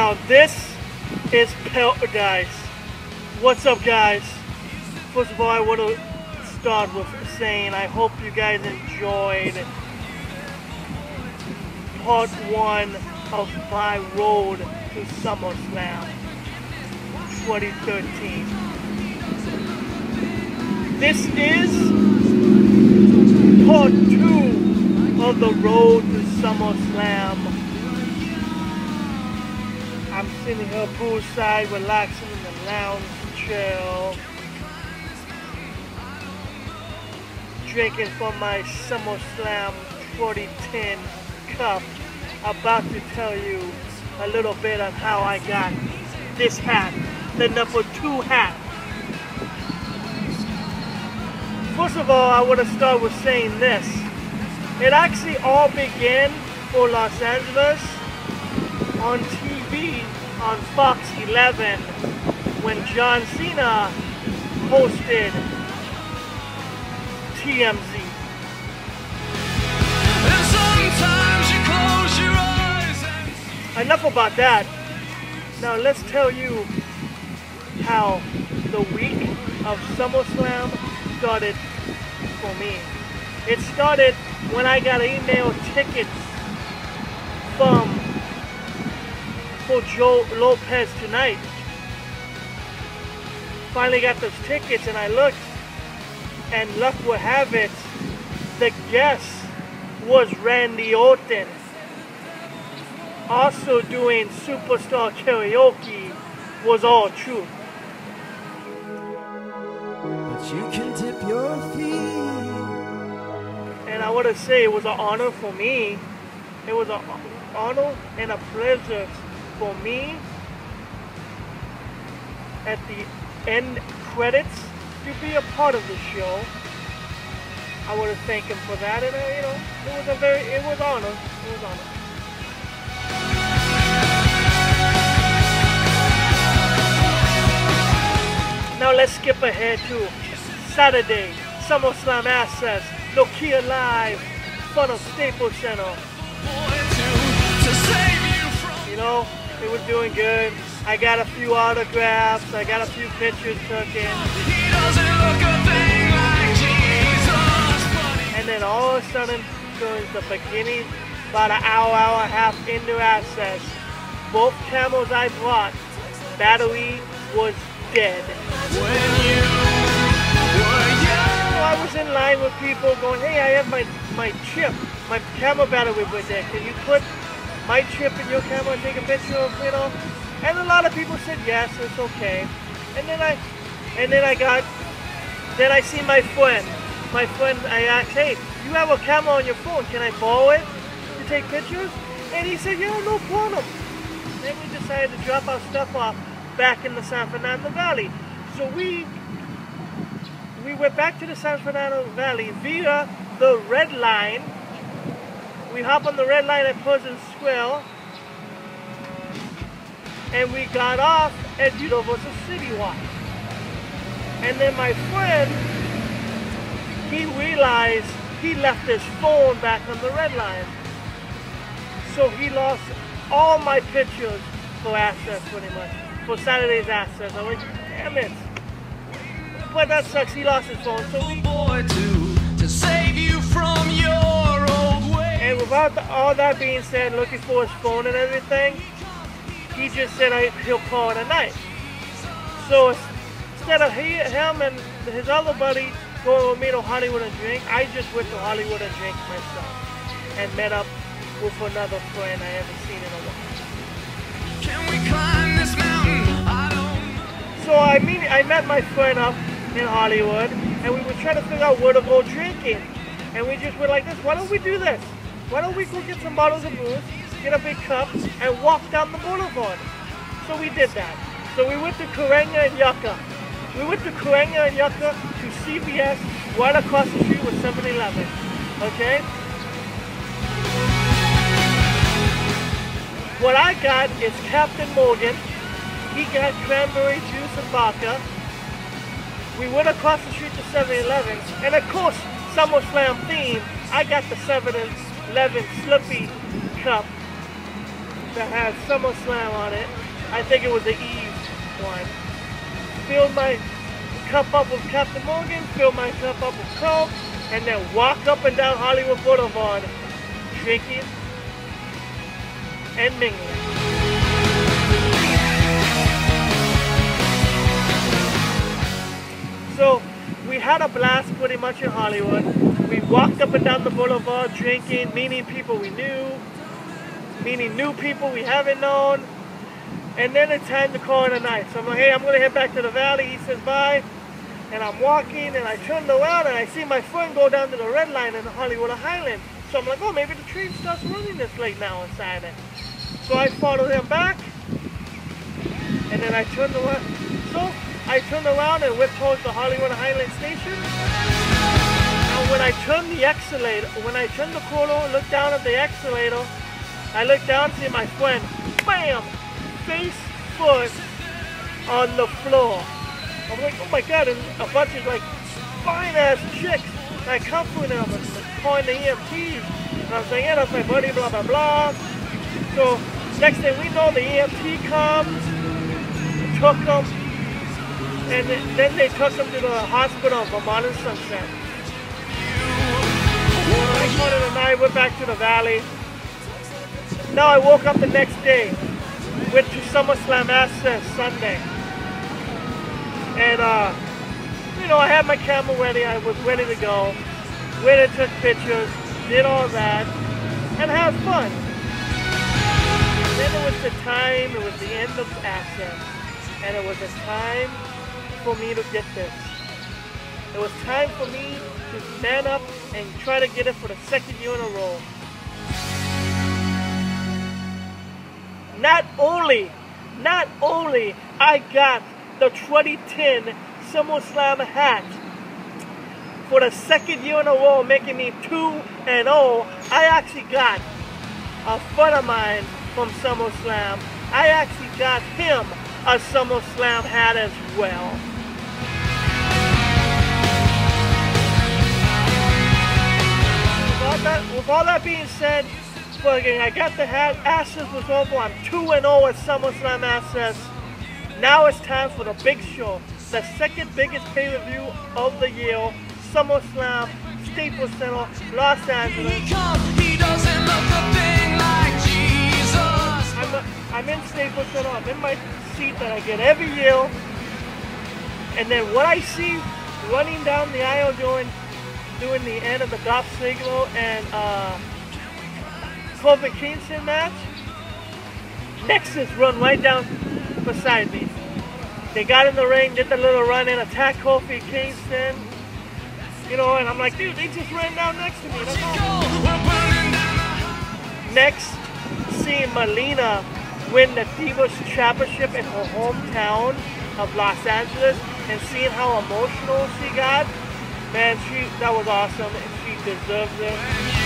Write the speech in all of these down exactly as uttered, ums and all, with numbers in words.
Now this is paradise. What's up, guys? First of all, I want to start with saying I hope you guys enjoyed part one of my road to Summerslam twenty thirteen. This is part two of the road to Summerslam. I'm sitting here poolside, relaxing in the lounge chair, drinking from my Summerslam twenty ten cup. About to tell you a little bit on how I got this hat, the number two hat. First of all, I want to start with saying this. It actually all began for Los Angeles on T V on Fox eleven when John Cena hosted T M Z. And sometimes you close your eyes and... Enough about that. Now let's tell you how the week of SummerSlam started for me. It started when I got email tickets from for Joe Lopez tonight. Finally got those tickets and I looked, and luck would have it, the guest was Randy Orton, also doing Superstar Karaoke Was All True. But you can dip your feet. And I want to say it was an honor for me. It was an honor and a pleasure for me at the end credits to be a part of the show. I want to thank him for that, and uh, you know, it was a very, it was honor, it was honor. Now let's skip ahead to Saturday, SummerSlam Access, Nokia Live, front of Staples Center. You know, it was doing good. I got a few autographs, I got a few pictures taken. He doesn't look a thing like Jesus, and then all of a sudden, during the beginning, about an hour, hour and a half into Access, both camels I brought, battery was dead. When you were young. So I was in line with people going, hey, I have my, my chip, my camera battery was dead. Can you put my chip in your camera and take a picture of, you know? And a lot of people said yes, it's okay. And then I, and then I got, then I see my friend. My friend, I asked, hey, you have a camera on your phone, can I borrow it to take pictures? And he said, yeah, no problem. Then we decided to drop our stuff off back in the San Fernando Valley. So we, we went back to the San Fernando Valley via the Red Line. We hop on the Red Line at Pleasant Square, and we got off at Universal City Walk. And then my friend, he realized he left his phone back on the Red Line. So he lost all my pictures for Access, pretty much, for Saturday's Access. I was like, damn it. But that sucks, he lost his phone. So we boy to, to save you from your old way. And without the, all that being said, looking for his phone and everything, he just said I, he'll call it a night. So instead of he, him and his other buddy going with me to Hollywood and drink, I just went to Hollywood and drank myself and met up with another friend I haven't seen in a while. Can we climb this mountain? I don't know. So I mean, I met my friend up in Hollywood, and we were trying to figure out where to go drinking. And we just were like this, why don't we do this? Why don't we go get some bottles of booze, get a big cup, and walk down the boulevard? So we did that. So we went to Karenga and Yucca. We went to Karenga and Yucca to C V S right across the street with seven eleven. Okay? What I got is Captain Morgan. He got cranberry juice and vodka. We went across the street to seven eleven, and of course, SummerSlam theme, I got the seven eleven Slippy cup that had Summerslam on it. I think it was the Eve one. Filled my cup up with Captain Morgan, filled my cup up with Coke, and then walked up and down Hollywood Boulevard drinking and mingling. So we had a blast pretty much in Hollywood. We walked up and down the boulevard drinking, meeting people we knew, meeting new people we haven't known. And then it's time to call it a night. So I'm like, hey, I'm gonna head back to the valley. He says bye. And I'm walking and I turn around and I see my friend go down to the red line in the Hollywood Highland. So I'm like, oh, maybe the train starts running this late now on Saturday. So I followed him back. And then I turned around. So I turned around and went towards the Hollywood Highland station. And when I turned the escalator, when I turned the corner and looked down at the escalator, I looked down to see my friend, bam, face foot on the floor. I'm like, oh my God, and a bunch of like fine ass chicks like comforting them and calling the E M Ts. And I'm saying, yeah, that's my buddy, blah, blah, blah. So next thing we know, the E M T comes, took them, and then they took them to the hospital of Vermont and Sunset. I called it a night, went back to the valley. Now I woke up the next day, went to Summerslam Axxess Sunday. And, uh, you know, I had my camera ready, I was ready to go. Went and took pictures, did all that, and had fun. And then it was the time, it was the end of Axxess. And it was a time for me to get this. It was time for me to man up and try to get it for the second year in a row. Not only, not only I got the twenty ten Summerslam hat for the second year in a row, making me two and oh, I actually got a friend of mine from Summerslam. I actually got him a Summerslam hat as well. With all that, with all that being said, fucking, I got the hat. Axxess was over. I'm two and oh at Summerslam Axxess. Now it's time for the big show, the second biggest pay-per-view of the year, SummerSlam, Staples Center, Los Angeles. He comes, he doesn't look a thing like Jesus. I'm, a, I'm in Staples Center, I'm in my seat that I get every year, and then what I see running down the aisle doing, doing the end of the Dolph Ziggler and uh, Kofi Kingston match, Nexus run right down beside me. They got in the ring, did the little run in, attacked Kofi Kingston, you know, and I'm like, dude, they just ran down next to me. That's awesome. Next, seeing Melina win the Divas Championship in her hometown of Los Angeles and seeing how emotional she got, man, she that was awesome and she deserves it.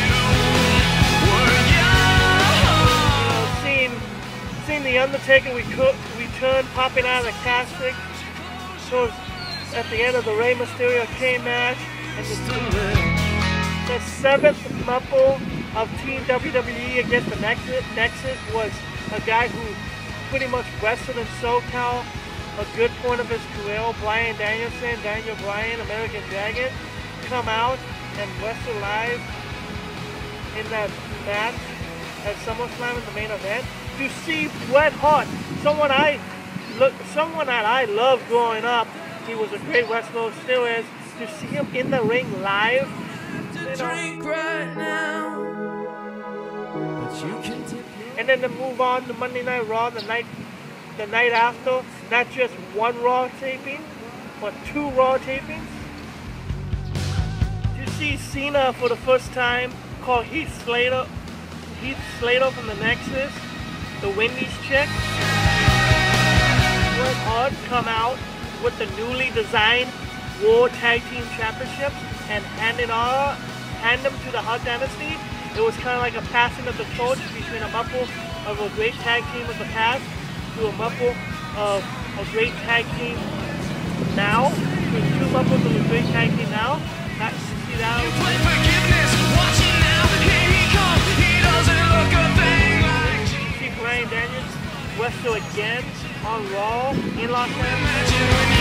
You know, seeing Seeing the Undertaker we could return popping out of the casket. So at the end of the Rey Mysterio Kane match, and the, the seventh couple of Team W W E against the Nexus, Nexus was a guy who pretty much wrestled in SoCal, a good point of his career. Bryan Danielson, Daniel Bryan, American Dragon, come out and wrestle live in that match at SummerSlam in the main event. To see Bret Hart, someone I look, someone that I loved growing up, he was a great wrestler, still is. To see him in the ring live, you know. And then to move on to Monday Night Raw, the night, the night after, not just one Raw taping, but two Raw tapings. To see Cena for the first time, call Heath Slater, Heath Slater from the Nexus. The Wendy's chick, Bret Hart come out with the newly designed World Tag Team Championships and hand it all, hand them to the Hart Dynasty. It was kind of like a passing of the torch between a couple of a great tag team of the past to a couple of a great tag team now, to two couples of a great tag team now. That, see that? You play forgiveness, watch it now. Here he comes, he doesn't look a thing like Ryan Daniels wrestle again on Raw in Los Angeles.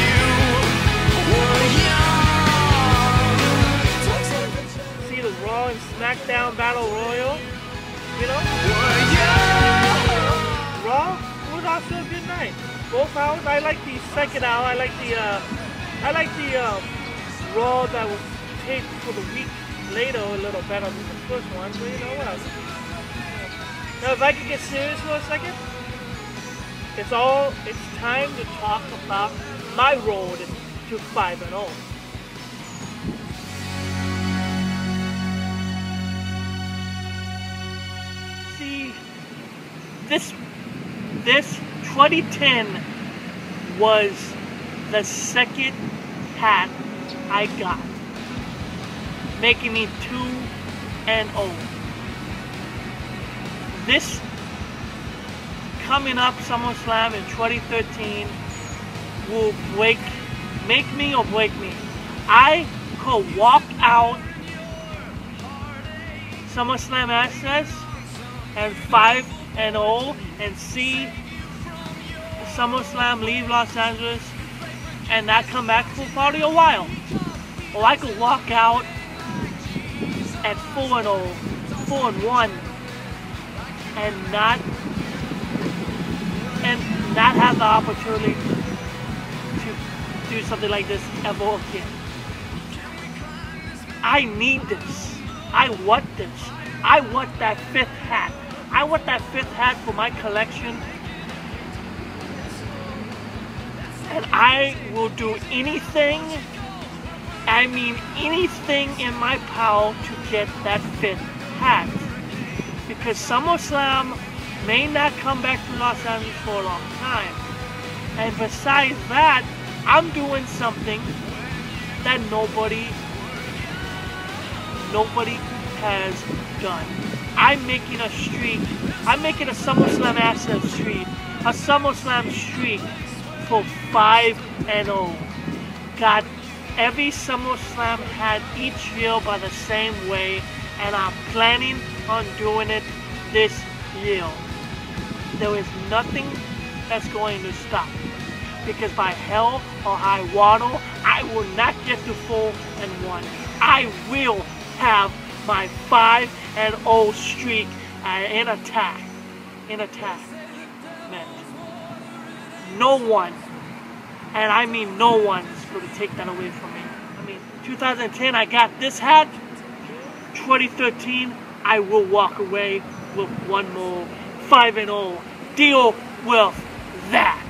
See the Raw and SmackDown Battle Royal, you know? Raw was also a good night. Both hours. I like the second hour. I like the uh, I like the uh, Raw that was taped for the week later a little better than the first one. But you know what? Now, if I could get serious for a second, it's all. It's time to talk about my road to five and zero. See, this this twenty ten was the second hat I got, making me two and zero. This coming up SummerSlam in twenty thirteen will break, make me or break me. I could walk out SummerSlam Access and five and zero and see SummerSlam leave Los Angeles and not come back for probably a while. Or I could walk out at four and zero, four and one, and not and not have the opportunity to do something like this ever again. I need this. I want this. I want that fifth hat. I want that fifth hat for my collection. And I will do anything, I mean anything in my power to get that fifth hat. Because SummerSlam may not come back to Los Angeles for a long time. And besides that, I'm doing something that nobody, nobody has done. I'm making a streak. I'm making a SummerSlam Access streak. A SummerSlam streak for five and zero. Got every SummerSlam hat each year by the same way, and I'm planning on doing it this year. There is nothing that's going to stop me, because by hell or high water, I will not get to four and one. I will have my five and zero streak uh, in attack. In attack. Man. No one, and I mean no one, is going to take that away from me. I mean, two thousand ten, I got this hat. twenty thirteen, I will walk away with one more five and zero. Deal with that.